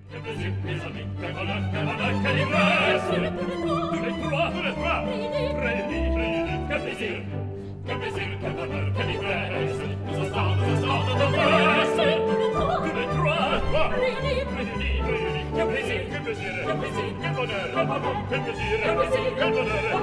Quel plaisir, mes amis, quel bonheur, quelle ivresse. Tous les trois, réunis, quel plaisir, quel bonheur, quelle ivresse. Nous instants de noblesse. Tous les trois, réunis, quel plaisir, quel bonheur, quel plaisir, quel bonheur.